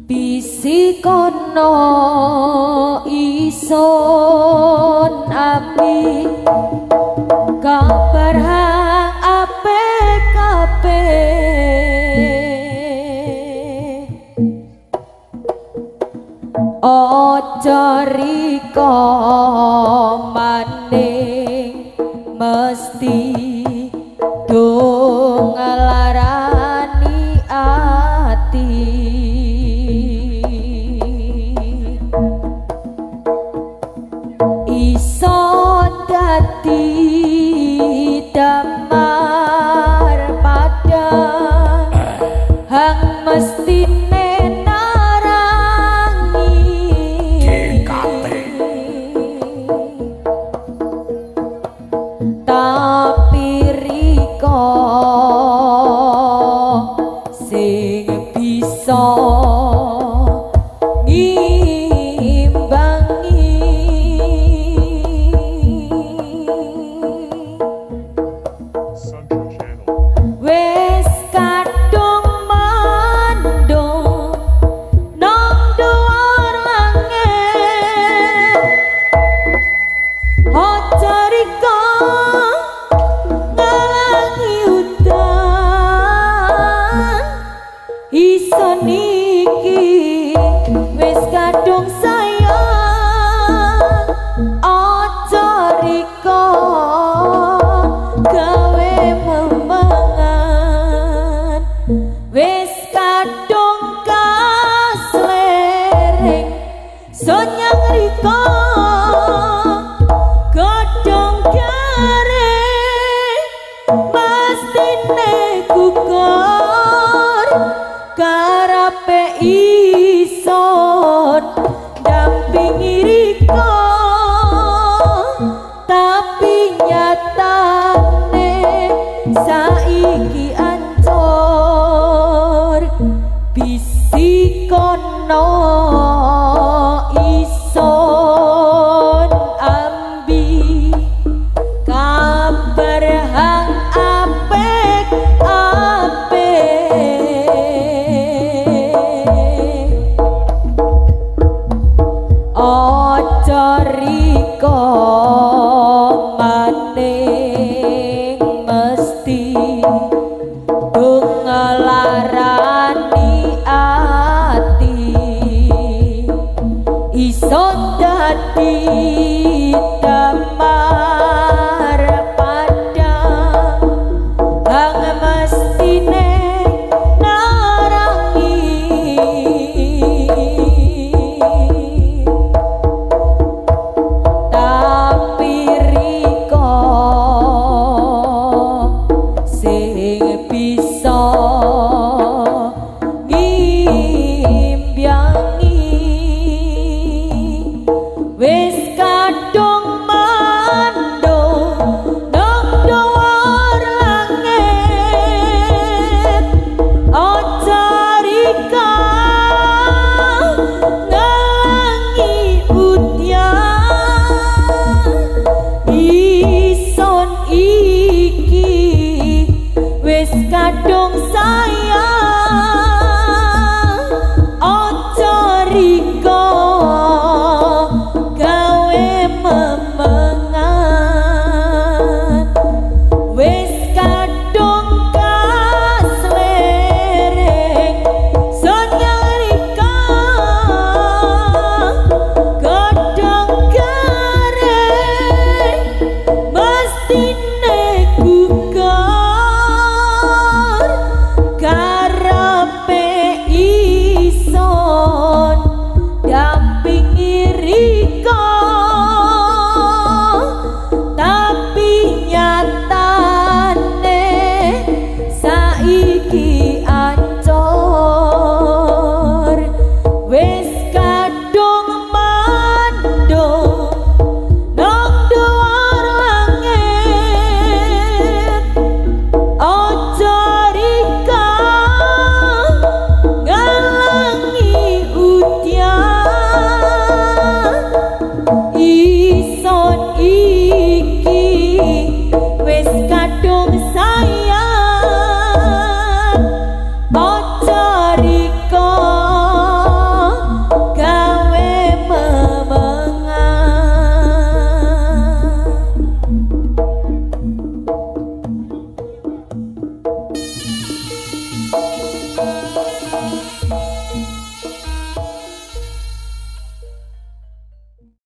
Bisikono ison api kabar hang ape kape ojo riko maning mesti dong ngelarani ati iso dadi damar padang hang mestine narangi tapi riko sing bisa niki wis kadung sayang aja riko gawe memangan wis kadung kaslereng sonyang riko godhong garing mestine gugur karape ison dampingi riko tapi nyatane saiki ancur bisikono ison ambi kabar hang apik ojo riko maning mesti dung ngelarani ati iso dadi damar padang hang mestine wis kadung mandung nang dhuwur langit aja rika